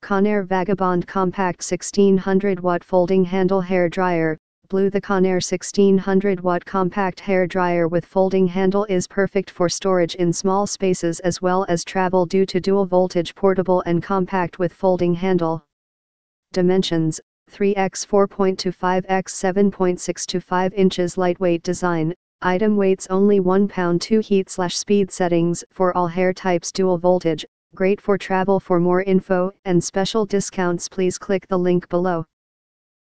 Conair Vagabond Compact 1600 watt folding handle hair dryer. Blue. The Conair 1600 watt compact hair dryer with folding handle is perfect for storage in small spaces as well as travel due to dual voltage, portable and compact with folding handle. Dimensions: 3x 4.25x 7.625 inches. Lightweight design. Item weights only 1 pound. 2 heat/speed settings for all hair types. Dual voltage. Great for travel. For more info and special discounts, please click the link below.